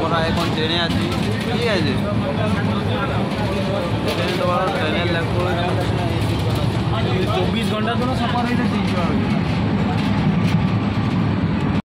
আমরা এখন ট্রেনে আছি, ঠিক আছে? ট্রেনে তো ট্রেনের লাগবে 24 ঘন্টার জন্য সফর হইতে 300 টাকা।